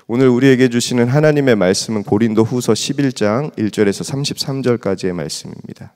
오늘 우리에게 주시는 하나님의 말씀은 고린도후서 11장 1절에서 33절까지의 말씀입니다.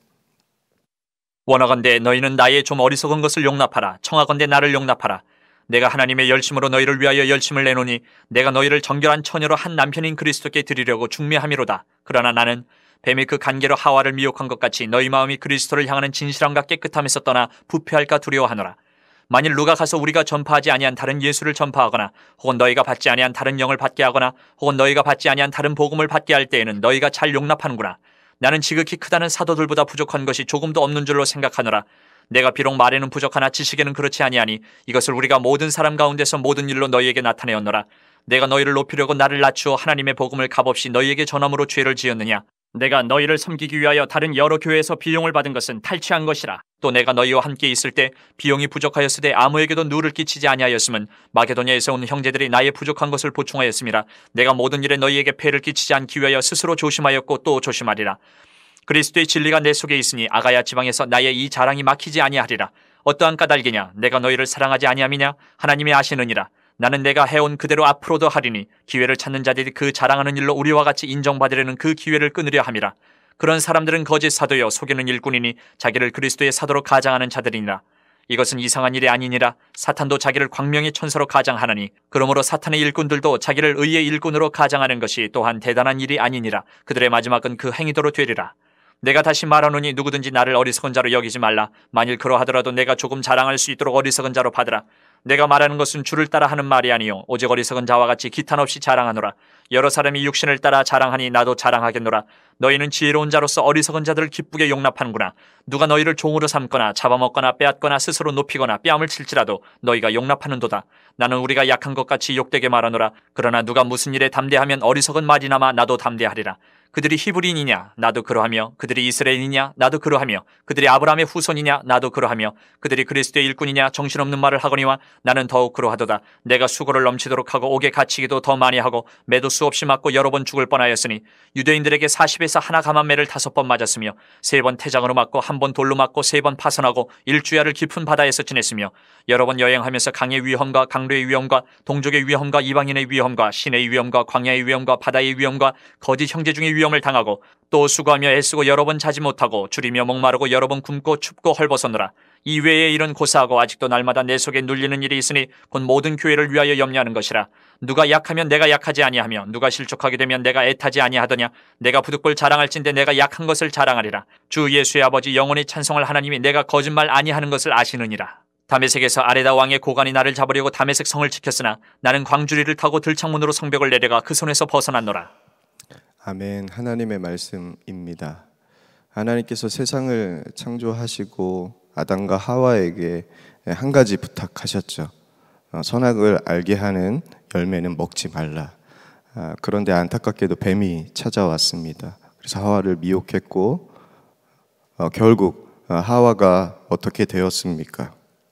원하건대 너희는 나의 좀 어리석은 것을 용납하라. 청하건대 나를 용납하라. 내가 하나님의 열심으로 너희를 위하여 열심을 내노니 내가 너희를 정결한 처녀로 한 남편인 그리스도께 드리려고 중매함이로다. 그러나 나는 뱀이 그 간계로 하와를 미혹한 것 같이 너희 마음이 그리스도를 향하는 진실함과 깨끗함에서 떠나 부패할까 두려워하노라. 만일 누가 가서 우리가 전파하지 아니한 다른 예수를 전파하거나 혹은 너희가 받지 아니한 다른 영을 받게 하거나 혹은 너희가 받지 아니한 다른 복음을 받게 할 때에는 너희가 잘 용납하는구나. 나는 지극히 크다는 사도들보다 부족한 것이 조금도 없는 줄로 생각하노라. 내가 비록 말에는 부족하나 지식에는 그렇지 아니하니 이것을 우리가 모든 사람 가운데서 모든 일로 너희에게 나타내었노라. 내가 너희를 높이려고 나를 낮추어 하나님의 복음을 값없이 너희에게 전함으로 죄를 지었느냐. 내가 너희를 섬기기 위하여 다른 여러 교회에서 비용을 받은 것은 탈취한 것이라. 또 내가 너희와 함께 있을 때 비용이 부족하였으되 아무에게도 누를 끼치지 아니하였음은 마게도냐에서 온 형제들이 나의 부족한 것을 보충하였음이라. 내가 모든 일에 너희에게 폐를 끼치지 않기 위하여 스스로 조심하였고 또 조심하리라. 그리스도의 진리가 내 속에 있으니 아가야 지방에서 나의 이 자랑이 막히지 아니하리라. 어떠한 까닭이냐? 내가 너희를 사랑하지 아니함이냐? 하나님이 아시느니라. 나는 내가 해온 그대로 앞으로도 하리니 기회를 찾는 자들이 그 자랑하는 일로 우리와 같이 인정받으려는 그 기회를 끊으려 함이라. 그런 사람들은 거짓 사도여 속이는 일꾼이니 자기를 그리스도의 사도로 가장하는 자들이니라. 이것은 이상한 일이 아니니라. 사탄도 자기를 광명의 천사로 가장하나니 그러므로 사탄의 일꾼들도 자기를 의의 일꾼으로 가장하는 것이 또한 대단한 일이 아니니라. 그들의 마지막은 그 행위대로 되리라. 내가 다시 말하노니 누구든지 나를 어리석은 자로 여기지 말라. 만일 그러하더라도 내가 조금 자랑할 수 있도록 어리석은 자로 받으라. 내가 말하는 것은 주를 따라 하는 말이 아니요 오직 어리석은 자와 같이 기탄 없이 자랑하노라. 여러 사람이 육신을 따라 자랑하니 나도 자랑하겠노라. 너희는 지혜로운 자로서 어리석은 자들을 기쁘게 용납하는구나. 누가 너희를 종으로 삼거나 잡아먹거나 빼앗거나 스스로 높이거나 뺨을 칠지라도 너희가 용납하는도다. 나는 우리가 약한 것 같이 욕되게 말하노라. 그러나 누가 무슨 일에 담대하면 어리석은 말이나마 나도 담대하리라. 그들이 히브리인이냐 나도 그러하며 그들이 이스라엘이냐 나도 그러하며 그들이 아브라함의 후손이냐 나도 그러하며 그들이 그리스도의 일꾼이냐 정신없는 말을 하거니와 나는 더욱 그러하도다. 내가 수고를 넘치도록 하고 옥에 갇히기도 더 많이 하고 매도 수없이 맞고 여러 번 죽을 뻔하였으니 유대인들에게 40에서 하나 감한 매를 5번 맞았으며 3번 태장으로 맞고 1번 돌로 맞고 3번 파선하고 일주야를 깊은 바다에서 지냈으며 여러 번 여행하면서 강의 위험과 강류의 위험과 동족의 위험과 이방인의 위험과 시내의 위험과 광야의 위험과 바다의 위험과 거짓 형제 중의 위험을 당하고 또 수고하며 애쓰고 여러 번 자지 못하고 줄이며 목마르고 여러 번 굶고 춥고 헐벗었노라. 이 외에 일은 고사하고 아직도 날마다 내 속에 눌리는 일이 있으니 곧 모든 교회를 위하여 염려하는 것이라. 누가 약하면 내가 약하지 아니하며 누가 실족하게 되면 내가 애타지 아니하더냐. 내가 부득불 자랑할진대 내가 약한 것을 자랑하리라. 주 예수의 아버지 영원히 찬송할 하나님이 내가 거짓말 아니하는 것을 아시느니라. 다메섹에서 아레다 왕의 고관이 나를 잡으려고 다메섹 성을 지켰으나 나는 광주리를 타고 들창문으로 성벽을 내려가 그 손에서 벗어났노라. 아멘. 하나님의 말씀입니다. 하나님께서 세상을 창조하시고 아담과 하와에게 한 가지 부탁하셨죠. 선악을 알게 하는 열매는 먹지 말라. 그런데 안타깝게도 뱀이 찾아왔습니다. 그래서 하와를 미혹했고 결국 하와가 어떻게 되었습니까?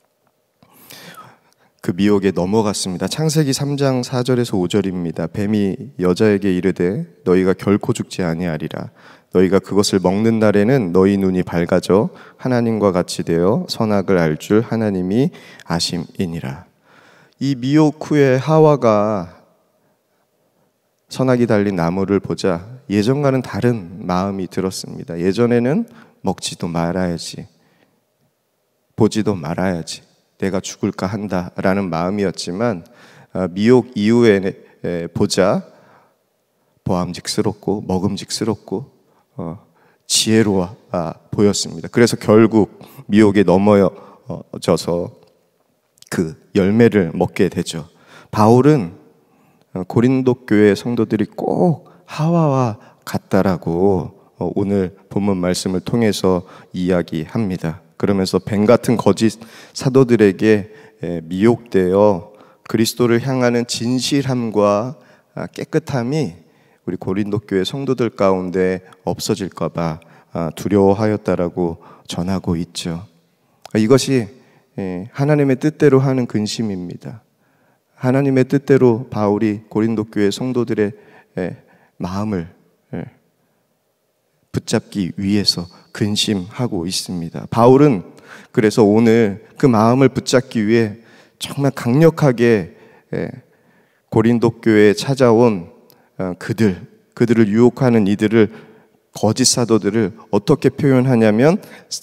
그 미혹에 넘어갔습니다. 창세기 3장 4절에서 5절입니다. 뱀이 여자에게 이르되 너희가 결코 죽지 아니하리라. 너희가 그것을 먹는 날에는 너희 눈이 밝아져 하나님과 같이 되어 선악을 알 줄 하나님이 아심이니라. 이 미혹 후에 하와가 선악이 달린 나무를 보자 예전과는 다른 마음이 들었습니다. 예전에는 먹지도 말아야지, 보지도 말아야지, 내가 죽을까 한다라는 마음이었지만 미혹 이후에 보자 보암직스럽고 먹음직스럽고 지혜로워 보였습니다. 그래서 결국 미혹에 넘어져서 그 열매를 먹게 되죠. 바울은 고린도 교회 성도들이 꼭 하와와 같다라고 오늘 본문 말씀을 통해서 이야기합니다. 그러면서 뱀 같은 거짓 사도들에게 미혹되어 그리스도를 향하는 진실함과 깨끗함이 우리 고린도 교회 성도들 가운데 없어질까 봐 두려워하였다라고 전하고 있죠. 이것이 하나님의 뜻대로 하는 근심입니다. 하나님의 뜻대로 바울이 고린도 교회 성도들의 마음을 붙잡기 위해서 근심하고 있습니다. 바울은 그래서 오늘 그 마음을 붙잡기 위해 정말 강력하게 고린도 교회에 찾아온 그들을 유혹하는 이들을, 거짓 사도들을 어떻게 표현하냐면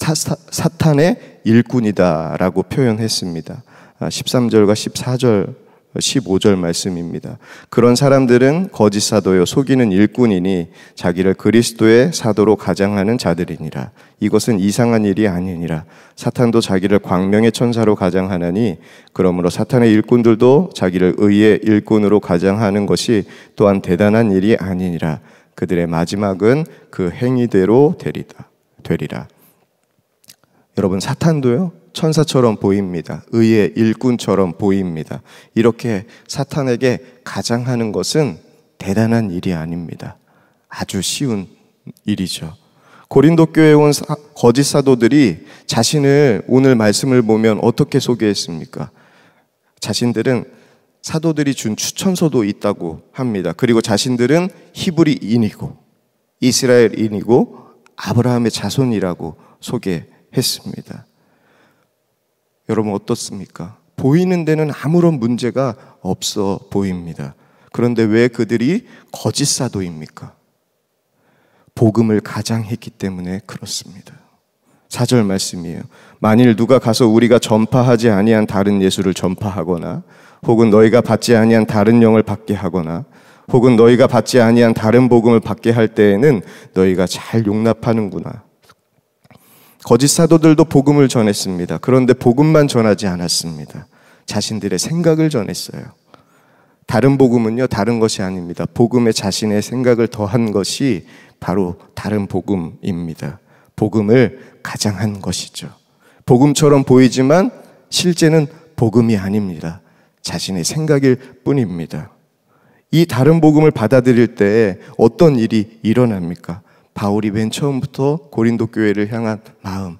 사탄의 일꾼이다라고 표현했습니다. 13절과 14절 15절 말씀입니다. 그런 사람들은 거짓 사도요 속이는 일꾼이니 자기를 그리스도의 사도로 가장하는 자들이니라. 이것은 이상한 일이 아니니라. 사탄도 자기를 광명의 천사로 가장하나니 그러므로 사탄의 일꾼들도 자기를 의의 일꾼으로 가장하는 것이 또한 대단한 일이 아니니라. 그들의 마지막은 그 행위대로 되리라. 여러분, 사탄도요 천사처럼 보입니다. 의의 일꾼처럼 보입니다. 이렇게 사탄에게 가장하는 것은 대단한 일이 아닙니다. 아주 쉬운 일이죠. 고린도 교회에 온 거짓 사도들이 자신을 오늘 말씀을 보면 어떻게 소개했습니까? 자신들은 사도들이 준 추천서도 있다고 합니다. 그리고 자신들은 히브리인이고 이스라엘인이고 아브라함의 자손이라고 소개했습니다. 여러분 어떻습니까? 보이는 데는 아무런 문제가 없어 보입니다. 그런데 왜 그들이 거짓 사도입니까? 복음을 가장했기 때문에 그렇습니다. 4절 말씀이에요. 만일 누가 가서 우리가 전파하지 아니한 다른 예수를 전파하거나 혹은 너희가 받지 아니한 다른 영을 받게 하거나 혹은 너희가 받지 아니한 다른 복음을 받게 할 때에는 너희가 잘 용납하는구나. 거짓 사도들도 복음을 전했습니다. 그런데 복음만 전하지 않았습니다. 자신들의 생각을 전했어요. 다른 복음은요, 다른 것이 아닙니다. 복음에 자신의 생각을 더한 것이 바로 다른 복음입니다. 복음을 가장한 것이죠. 복음처럼 보이지만 실제는 복음이 아닙니다. 자신의 생각일 뿐입니다. 이 다른 복음을 받아들일 때 어떤 일이 일어납니까? 바울이 맨 처음부터 고린도 교회를 향한 마음,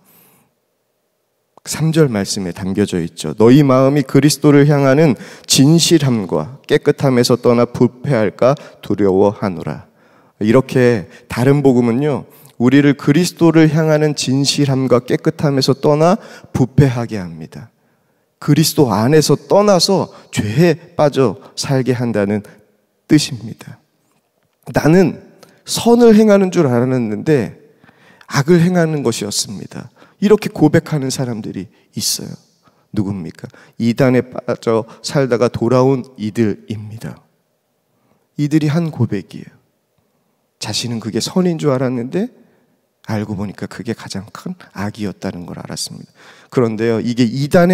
3절 말씀에 담겨져 있죠. 너희 마음이 그리스도를 향하는 진실함과 깨끗함에서 떠나 부패할까 두려워하노라. 이렇게 다른 복음은요, 우리를 그리스도를 향하는 진실함과 깨끗함에서 떠나 부패하게 합니다. 그리스도 안에서 떠나서 죄에 빠져 살게 한다는 뜻입니다. 나는 선을 행하는 줄 알았는데 악을 행하는 것이었습니다. 이렇게 고백하는 사람들이 있어요. 누굽니까? 이단에 빠져 살다가 돌아온 이들입니다. 이들이 한 고백이에요. 자신은 그게 선인 줄 알았는데 알고 보니까 그게 가장 큰 악이었다는 걸 알았습니다. 그런데요, 이게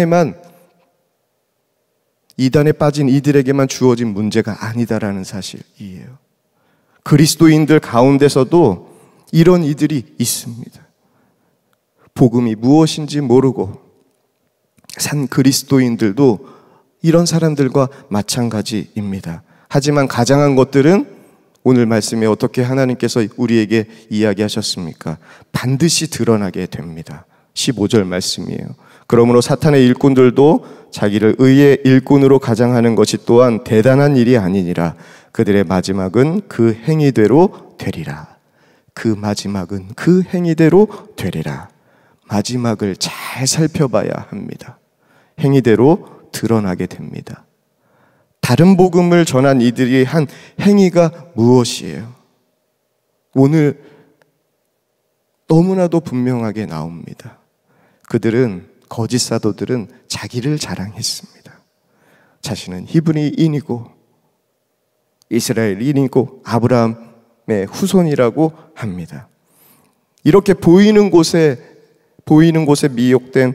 이단에 빠진 이들에게만 주어진 문제가 아니다라는 사실이에요. 그리스도인들 가운데서도 이런 이들이 있습니다. 복음이 무엇인지 모르고 산 그리스도인들도 이런 사람들과 마찬가지입니다. 하지만 가장한 것들은 오늘 말씀에 어떻게 하나님께서 우리에게 이야기하셨습니까? 반드시 드러나게 됩니다. 15절 말씀이에요. 그러므로 사탄의 일꾼들도 자기를 의의 일꾼으로 가장하는 것이 또한 대단한 일이 아니니라. 그들의 마지막은 그 행위대로 되리라. 그 마지막은 그 행위대로 되리라. 마지막을 잘 살펴봐야 합니다. 행위대로 드러나게 됩니다. 다른 복음을 전한 이들이 한 행위가 무엇이에요? 오늘 너무나도 분명하게 나옵니다. 거짓 사도들은 자기를 자랑했습니다. 자신은 히브리인이고 이스라엘인이고 아브라함의 후손이라고 합니다. 이렇게 보이는 곳에 미혹된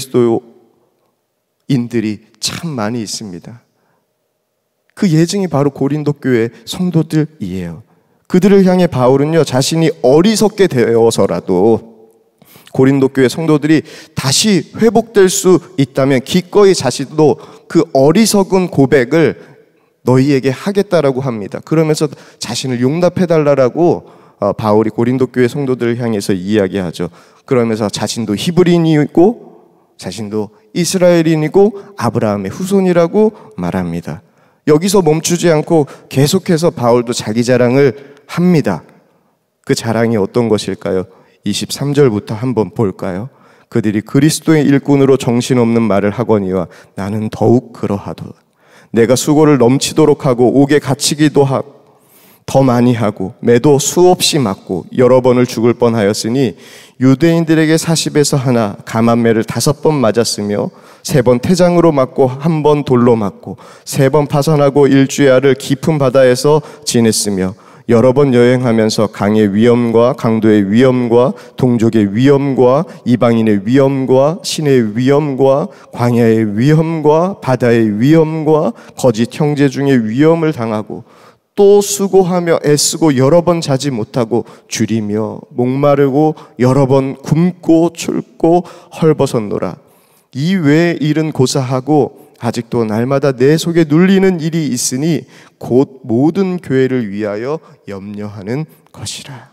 그리스도인들이 참 많이 있습니다. 그 예증이 바로 고린도 교회 성도들이에요. 그들을 향해 바울은요, 자신이 어리석게 되어서라도 고린도 교회 성도들이 다시 회복될 수 있다면 기꺼이 자신도 그 어리석은 고백을 너희에게 하겠다라고 합니다. 그러면서 자신을 용납해달라고 바울이 고린도 교회 성도들을 향해서 이야기하죠. 그러면서 자신도 히브리인이고 자신도 이스라엘인이고 아브라함의 후손이라고 말합니다. 여기서 멈추지 않고 계속해서 바울도 자기 자랑을 합니다. 그 자랑이 어떤 것일까요? 23절부터 한번 볼까요? 그들이 그리스도의 일꾼으로 정신없는 말을 하거니와 나는 더욱 그러하도다. 내가 수고를 넘치도록 하고 옥에 갇히기도 하고 더 많이 하고 매도 수없이 맞고 여러 번을 죽을 뻔하였으니 유대인들에게 40에서 하나 감암매를 5번 맞았으며 3번 태장으로 맞고 1번 돌로 맞고 3번 파선하고 일주야를 깊은 바다에서 지냈으며 여러 번 여행하면서 강의 위험과 강도의 위험과 동족의 위험과 이방인의 위험과 신의 위험과 광야의 위험과 바다의 위험과 거짓 형제 중의 위험을 당하고 또 수고하며 애쓰고 여러 번 자지 못하고 줄이며 목마르고 여러 번 굶고 춥고 헐벗었노라. 이 외의 일은 고사하고 아직도 날마다 내 속에 눌리는 일이 있으니 곧 모든 교회를 위하여 염려하는 것이라.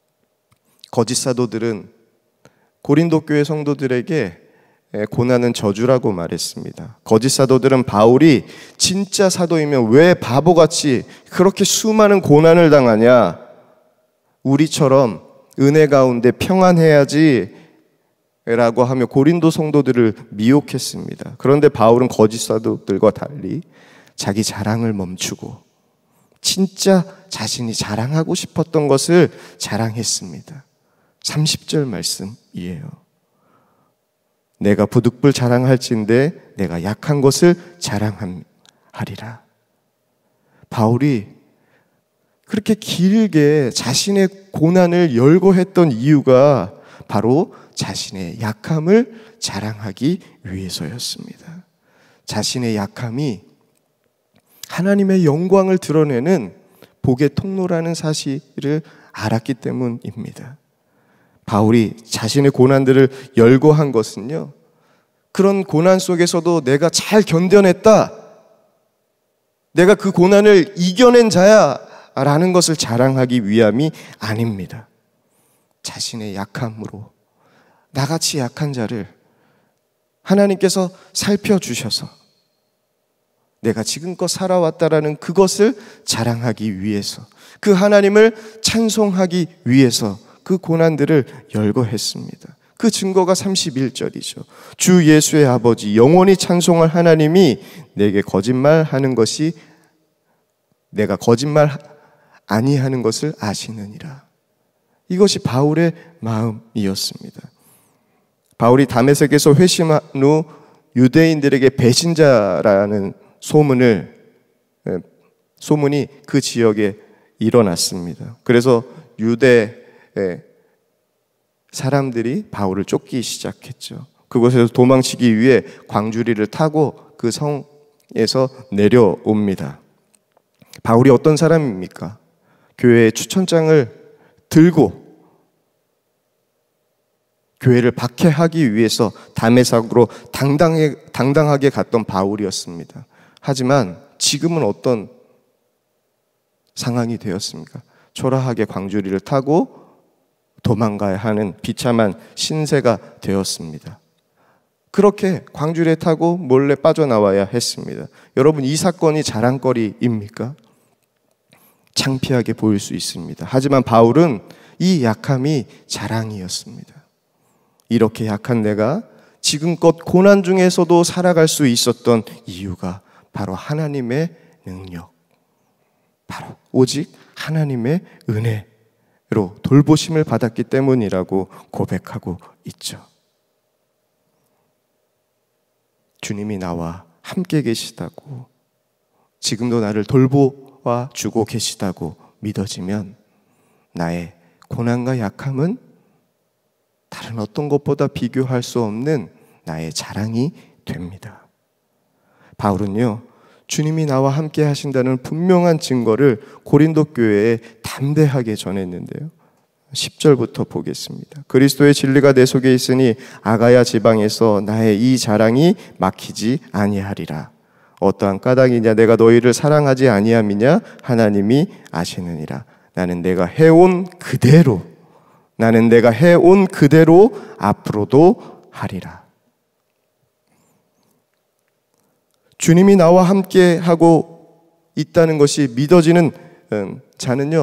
거짓 사도들은 고린도 교회 성도들에게 고난은 저주라고 말했습니다. 거짓 사도들은 바울이 진짜 사도이면 왜 바보같이 그렇게 수많은 고난을 당하냐? 우리처럼 은혜 가운데 평안해야지 라고 하며 고린도 성도들을 미혹했습니다. 그런데 바울은 거짓 사도들과 달리 자기 자랑을 멈추고 진짜 자신이 자랑하고 싶었던 것을 자랑했습니다. 30절 말씀이에요. 내가 부득불 자랑할진대 내가 약한 것을 자랑하리라. 바울이 그렇게 길게 자신의 고난을 열거했던 이유가 바로 자신의 약함을 자랑하기 위해서였습니다. 자신의 약함이 하나님의 영광을 드러내는 복의 통로라는 사실을 알았기 때문입니다. 바울이 자신의 고난들을 열거한 것은요, 그런 고난 속에서도 내가 잘 견뎌냈다, 내가 그 고난을 이겨낸 자야 라는 것을 자랑하기 위함이 아닙니다. 자신의 약함으로 나같이 약한 자를 하나님께서 살펴주셔서 내가 지금껏 살아왔다라는 그것을 자랑하기 위해서, 그 하나님을 찬송하기 위해서 그 고난들을 열거했습니다. 그 증거가 31절이죠. 주 예수의 아버지 영원히 찬송할 하나님이 내게 거짓말하는 것이 내가 거짓말 아니하는 것을 아시느니라. 이것이 바울의 마음이었습니다. 바울이 다메섹에서 회심한 후 유대인들에게 배신자라는 소문이 그 지역에 일어났습니다. 그래서 유대 사람들이 바울을 쫓기 시작했죠. 그곳에서 도망치기 위해 광주리를 타고 그 성에서 내려옵니다. 바울이 어떤 사람입니까? 교회의 추천장을 들고 교회를 박해하기 위해서 다메섹으로 당당하게 갔던 바울이었습니다. 하지만 지금은 어떤 상황이 되었습니까? 초라하게 광주리를 타고 도망가야 하는 비참한 신세가 되었습니다. 그렇게 광주리에 타고 몰래 빠져나와야 했습니다. 여러분, 이 사건이 자랑거리입니까? 창피하게 보일 수 있습니다. 하지만 바울은 이 약함이 자랑이었습니다. 이렇게 약한 내가 지금껏 고난 중에서도 살아갈 수 있었던 이유가 바로 하나님의 능력, 바로 오직 하나님의 은혜로 돌보심을 받았기 때문이라고 고백하고 있죠. 주님이 나와 함께 계시다고, 지금도 나를 돌보아 주고 계시다고 믿어지면 나의 고난과 약함은 다른 어떤 것보다 비교할 수 없는 나의 자랑이 됩니다. 바울은요, 주님이 나와 함께 하신다는 분명한 증거를 고린도 교회에 담대하게 전했는데요. 10절부터 보겠습니다. 그리스도의 진리가 내 속에 있으니 아가야 지방에서 나의 이 자랑이 막히지 아니하리라. 어떠한 까닭이냐? 내가 너희를 사랑하지 아니함이냐? 하나님이 아시느니라. 나는 내가 해온 그대로 앞으로도 하리라. 주님이 나와 함께 하고 있다는 것이 믿어지는 자는요,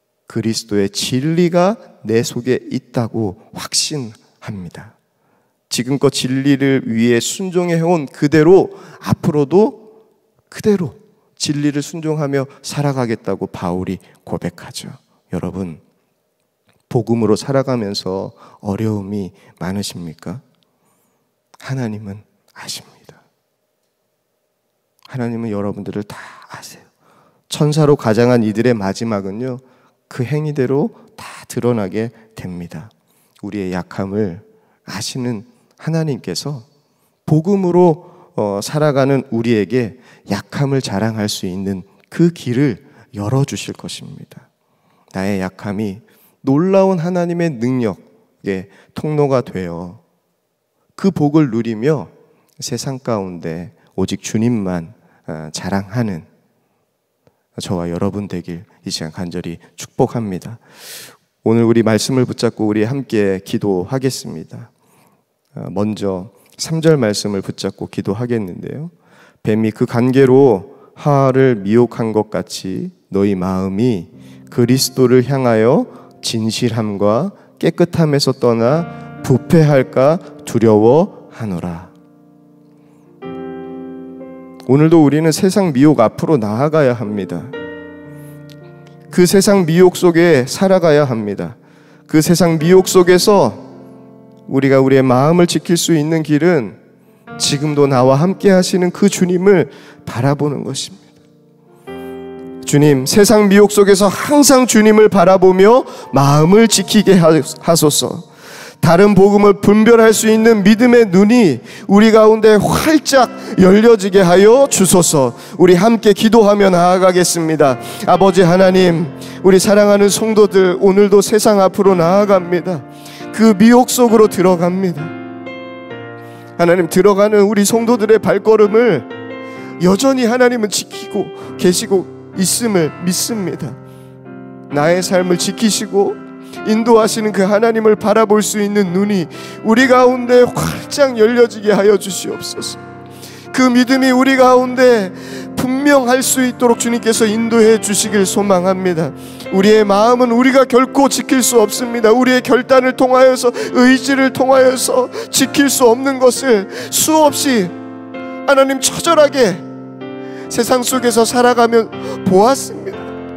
그리스도의 진리가 내 속에 있다고 확신합니다. 지금껏 진리를 위해 순종해온 그대로 앞으로도 그대로 진리를 순종하며 살아가겠다고 바울이 고백하죠. 여러분, 복음으로 살아가면서 어려움이 많으십니까? 하나님은 아십니다. 하나님은 여러분들을 다 아세요. 천사로 가장한 이들의 마지막은요, 그 행위대로 다 드러나게 됩니다. 우리의 약함을 아시는 하나님께서 복음으로 살아가는 우리에게 약함을 자랑할 수 있는 그 길을 열어주실 것입니다. 나의 약함이 놀라운 하나님의 능력의 통로가 되어 그 복을 누리며 세상 가운데 오직 주님만 자랑하는 저와 여러분 되길 이 시간 간절히 축복합니다. 오늘 우리 말씀을 붙잡고 우리 함께 기도하겠습니다. 먼저 3절 말씀을 붙잡고 기도하겠는데요. 뱀이 그 관계로 하와를 미혹한 것 같이 너희 마음이 그리스도를 향하여 진실함과 깨끗함에서 떠나 부패할까 두려워하노라. 오늘도 우리는 세상 미혹 앞으로 나아가야 합니다. 그 세상 미혹 속에 살아가야 합니다. 그 세상 미혹 속에서 우리가 우리의 마음을 지킬 수 있는 길은 지금도 나와 함께 하시는 그 주님을 바라보는 것입니다. 주님, 세상 미혹 속에서 항상 주님을 바라보며 마음을 지키게 하소서. 다른 복음을 분별할 수 있는 믿음의 눈이 우리 가운데 활짝 열려지게 하여 주소서. 우리 함께 기도하며 나아가겠습니다. 아버지 하나님, 우리 사랑하는 성도들 오늘도 세상 앞으로 나아갑니다. 그 미혹 속으로 들어갑니다. 하나님, 들어가는 우리 성도들의 발걸음을 여전히 하나님은 지키고 계시고 있음을 믿습니다. 나의 삶을 지키시고 인도하시는 그 하나님을 바라볼 수 있는 눈이 우리 가운데 활짝 열려지게 하여 주시옵소서. 그 믿음이 우리 가운데 분명할 수 있도록 주님께서 인도해 주시길 소망합니다. 우리의 마음은 우리가 결코 지킬 수 없습니다. 우리의 결단을 통하여서, 의지를 통하여서 지킬 수 없는 것을 수없이 하나님 처절하게 세상 속에서 살아가며 보았습니다.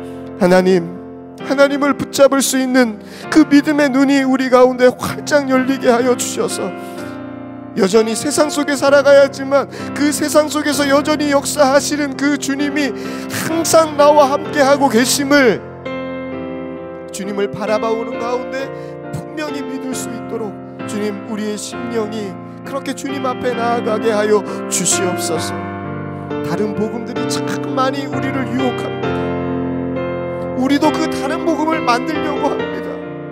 하나님을 붙잡을 수 있는 그 믿음의 눈이 우리 가운데 활짝 열리게 하여 주셔서 여전히 세상 속에 살아가야지만 그 세상 속에서 여전히 역사하시는 그 주님이 항상 나와 함께하고 계심을 주님을 바라보는 가운데 분명히 믿을 수 있도록 주님, 우리의 심령이 그렇게 주님 앞에 나아가게 하여 주시옵소서. 다른 복음들이 참 많이 우리를 유혹합니다. 우리도 그 다른 복음을 만들려고 합니다.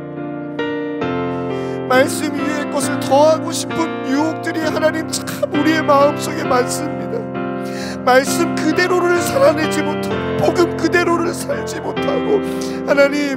말씀 위에 것을 더하고 싶은 유혹들이 하나님 참 우리의 마음속에 많습니다. 말씀 그대로를 살아내지 못하고 복음 그대로를 살지 못하고 하나님,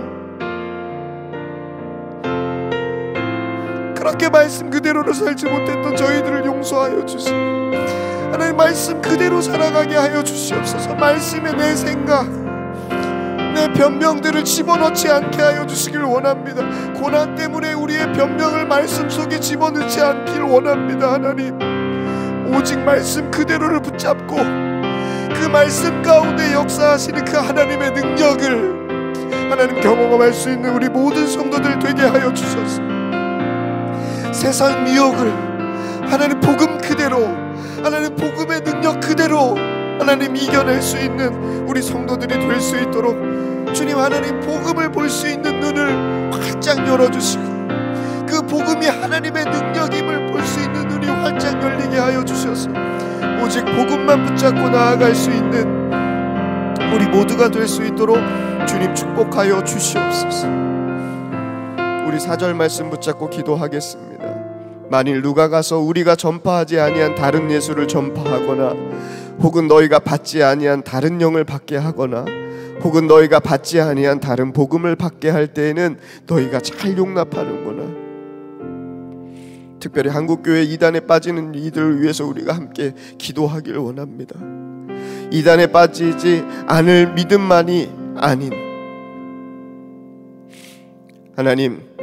그렇게 말씀 그대로를 살지 못했던 저희들을 용서하여 주시고 하나님, 말씀 그대로 살아가게 하여 주시옵소서. 말씀에 내 생각, 내 변명들을 집어넣지 않게 하여 주시길 원합니다. 고난 때문에 우리의 변명을 말씀 속에 집어넣지 않기를 원합니다. 하나님, 오직 말씀 그대로를 붙잡고 그 말씀 가운데 역사하시는 그 하나님의 능력을 하나님 경험할 수 있는 우리 모든 성도들 되게 하여 주셔서 세상 미혹을 하나님 복음 그대로, 하나님 복음의 능력 그대로 하나님 이겨낼 수 있는 우리 성도들이 될 수 있도록 주님, 하나님 복음을 볼 수 있는 눈을 활짝 열어주시고 그 복음이 하나님의 능력임을 볼 수 있는 눈이 활짝 열리게 하여 주셔서 오직 복음만 붙잡고 나아갈 수 있는 우리 모두가 될 수 있도록 주님 축복하여 주시옵소서. 우리 4절 말씀 붙잡고 기도하겠습니다. 만일 누가 가서 우리가 전파하지 아니한 다른 예수를 전파하거나 혹은 너희가 받지 아니한 다른 영을 받게 하거나 혹은 너희가 받지 아니한 다른 복음을 받게 할 때에는 너희가 잘 용납하는구나. 특별히 한국교회 이단에 빠지는 이들을 위해서 우리가 함께 기도하기를 원합니다. 이단에 빠지지 않을 믿음만이 아닌 하나님,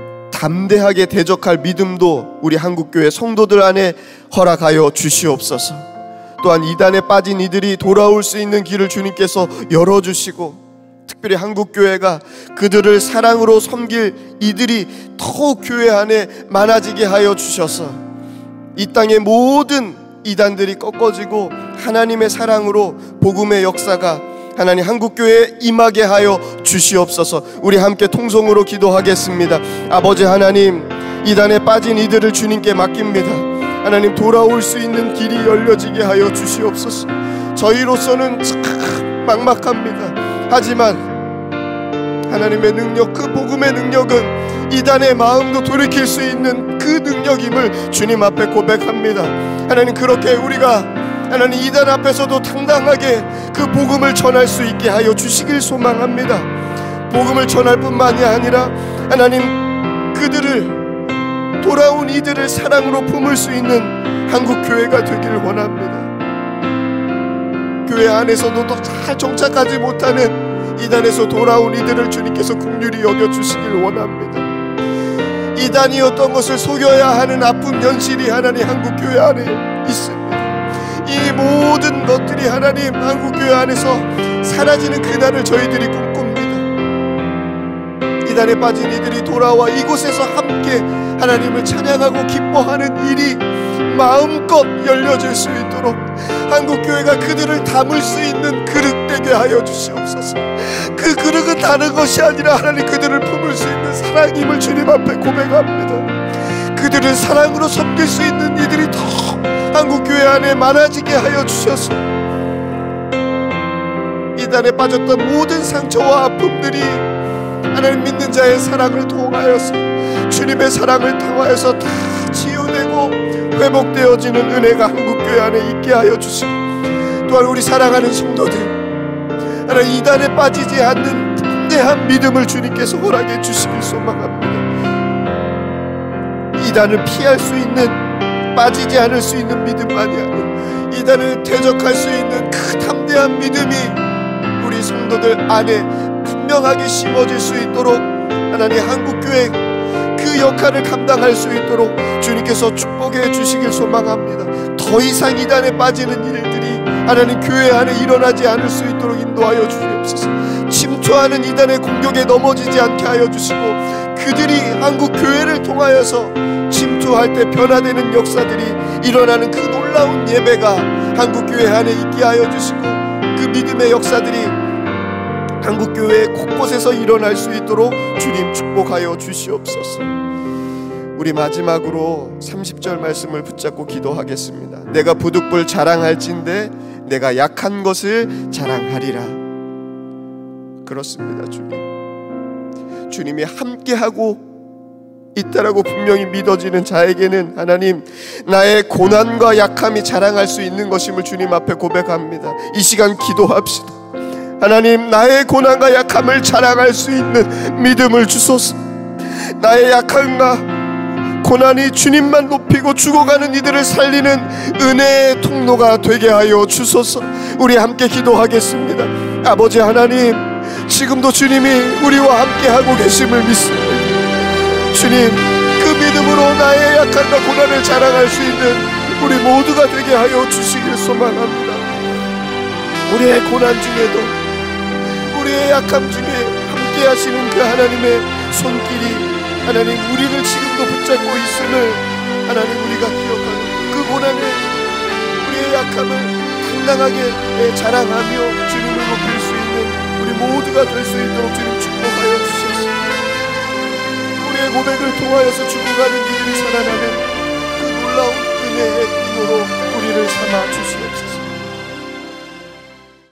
담대하게 대적할 믿음도 우리 한국교회 성도들 안에 허락하여 주시옵소서. 또한 이단에 빠진 이들이 돌아올 수 있는 길을 주님께서 열어주시고, 특별히 한국교회가 그들을 사랑으로 섬길 이들이 더욱 교회 안에 많아지게 하여 주셔서 이 땅의 모든 이단들이 꺾어지고 하나님의 사랑으로 복음의 역사가 하나님 한국교회에 임하게 하여 주시옵소서. 우리 함께 통성으로 기도하겠습니다. 아버지 하나님, 이단에 빠진 이들을 주님께 맡깁니다. 하나님, 돌아올 수 있는 길이 열려지게 하여 주시옵소서. 저희로서는 참 막막합니다. 하지만 하나님의 능력, 그 복음의 능력은 이단의 마음도 돌이킬 수 있는 그 능력임을 주님 앞에 고백합니다. 하나님, 그렇게 우리가 하나님 이단 앞에서도 당당하게 그 복음을 전할 수 있게 하여 주시길 소망합니다. 복음을 전할 뿐만이 아니라 하나님, 그들을, 돌아온 이들을 사랑으로 품을 수 있는 한국교회가 되기를 원합니다. 교회 안에서도 더 잘 정착하지 못하는 이단에서 돌아온 이들을 주님께서 긍휼히 여겨주시길 원합니다. 이단이었던 것을 속여야 하는 아픈 현실이 하나님 한국교회 안에 있습니다. 이 모든 것들이 하나님 한국교회 안에서 사라지는 그날을 저희들이 꿈꿉니다. 이단에 빠진 이들이 돌아와 이곳에서 함께 하나님을 찬양하고 기뻐하는 일이 마음껏 열려질 수 있도록 한국교회가 그들을 담을 수 있는 그릇 되게 하여 주시옵소서. 그 그릇은 다른 것이 아니라 하나님 그들을 품을 수 있는 사랑임을 주님 앞에 고백합니다. 그들을 사랑으로 섬길 수 있는 이들이 더 한국교회 안에 많아지게 하여 주셔서 이단에 빠졌던 모든 상처와 아픔들이 하나님 믿는 자의 사랑을 통하여서, 주님의 사랑을 통하여서 다 치유되고 회복되어지는 은혜가 한국교회 안에 있게 하여 주시고, 또한 우리 사랑하는 성도들 하나님 이단에 빠지지 않는 담대한 믿음을 주님께서 허락해 주시길 소망합니다. 이단을 피할 수 있는, 빠지지 않을 수 있는 믿음만이 아니라 이단을 대적할 수 있는 그 담대한 믿음이 우리 성도들 안에 분명하게 심어질 수 있도록 하나님 한국교회 그 역할을 감당할 수 있도록 주님께서 축복해 주시길 소망합니다. 더 이상 이단에 빠지는 일들이 하나님 교회 안에 일어나지 않을 수 있도록 인도하여 주시옵소서. 침투하는 이단의 공격에 넘어지지 않게 하여 주시고, 그들이 한국교회를 통하여서 침투할 때 변화되는 역사들이 일어나는 그 놀라운 예배가 한국교회 안에 있게 하여 주시고, 그 믿음의 역사들이 한국교회 곳곳에서 일어날 수 있도록 주님 축복하여 주시옵소서. 우리 마지막으로 30절 말씀을 붙잡고 기도하겠습니다. 내가 부득불 자랑할진대 내가 약한 것을 자랑하리라. 그렇습니다. 주님이 함께하고 있다라고 분명히 믿어지는 자에게는 하나님 나의 고난과 약함이 자랑할 수 있는 것임을 주님 앞에 고백합니다. 이 시간 기도합시다. 하나님, 나의 고난과 약함을 자랑할 수 있는 믿음을 주소서. 나의 약함과 고난이 주님만 높이고 죽어가는 이들을 살리는 은혜의 통로가 되게 하여 주소서. 우리 함께 기도하겠습니다. 아버지 하나님, 지금도 주님이 우리와 함께 하고 계심을 믿습니다. 주님, 그 믿음으로 나의 약함과 고난을 자랑할 수 있는 우리 모두가 되게 하여 주시길 소망합니다. 우리의 고난 중에도, 우리의 약함 중에 함께 하시는 그 하나님의 손길이 하나님 우리를 지금도 붙잡고 있음을 하나님 우리가 기억하고, 그 고난을, 우리의 약함을 당당하게 자랑하며 주님을 높일 수 있는 우리 모두가 될 수 있도록 주님 축복하여 주시옵소서. 우리의 고백을 통하여서 죽어가는 이들이 살아나는 그 놀라운 은혜의 통로로